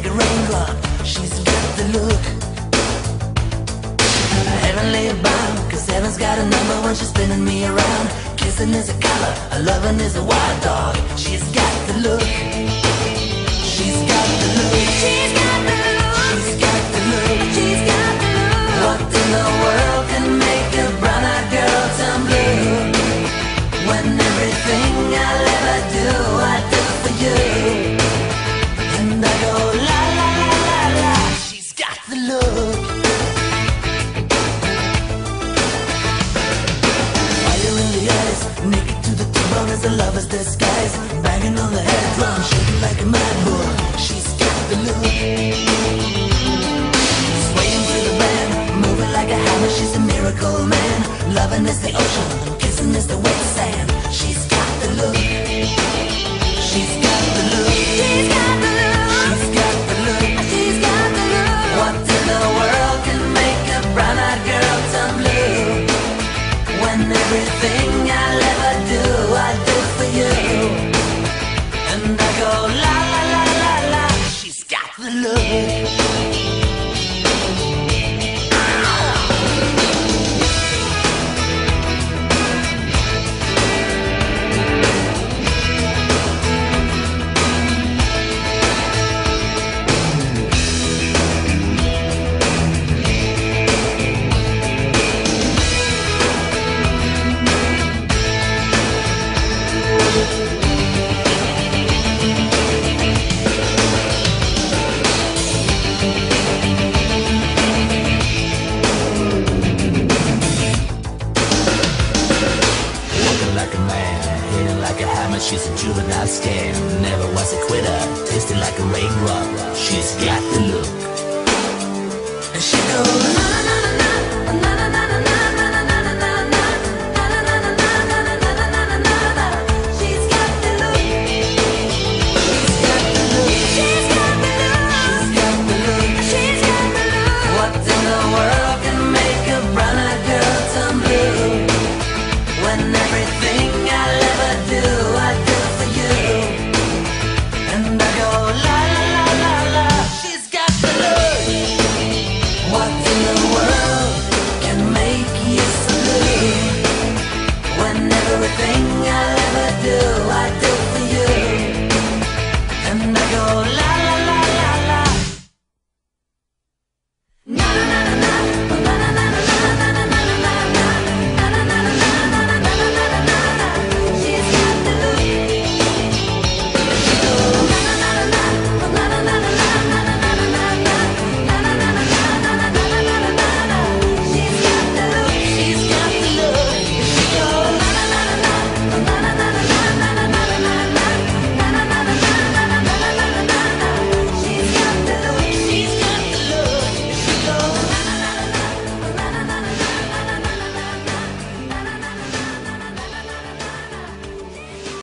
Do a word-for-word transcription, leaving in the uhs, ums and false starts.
like a raindrop. She's got the look. Heavenly bound, cause heaven's got a number when she's spinning me around. Kissing is a color, a loving is a wild dog. She's got the look. She's got the look. She's got the look. She's got the look. She's got the look. What in the world can make a brown-eyed girl turn blue? When everything I'll ever do, I do for you. And I go la la la la la. She's got the look. Fire in the eyes, naked to the bone as a lover's disguise. Banging on the head drum, shaking like a mad bull. She's got the look. Swaying through the band, moving like a hammer. She's a miracle man. Loving is the ocean, kissing is the wet sand. She's got the look. She's got the look. She's got the look. She's got the look. She's got the look. What in the world can make a brown-eyed girl turn blue? When everything I'll ever do, I do for you. And I go la la la la la. She's got the look. She's a juvenile scam, never was a quitter, tasting like a raindrop. She's got the look. And she goes